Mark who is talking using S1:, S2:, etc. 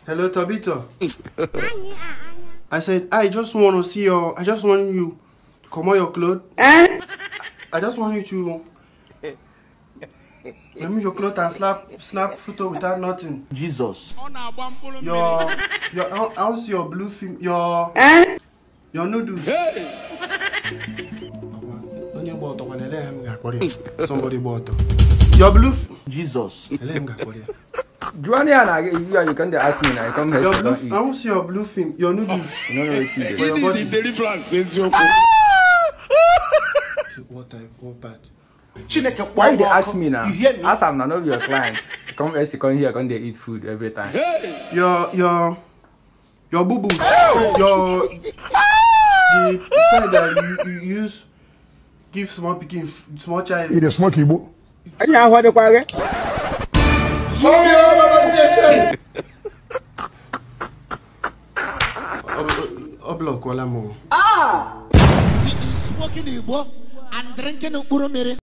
S1: Hello, Tabitha. I said, I just want to see your. I just want you to come on your clothes. I just want you to remove your clothes and snap photo without nothing.
S2: Jesus.
S1: How's your blue film? Your noodles. Somebody bought your blue.
S2: Jesus.
S3: Joanny and you can ask me now. Come here.
S1: Your blue. I want to see your blue film. Your noodles.
S3: No, it's you.
S1: For your body. What part?
S3: Why they ask me now? As I'm not your client. Come here, come they eat food every time.
S1: Your boo boo. The side that you use give small picking small child.
S4: Eat a smoky boo.
S3: I know what the quarry.
S1: Block wala mo.
S5: He is smoking Igbo and drinking Urumere.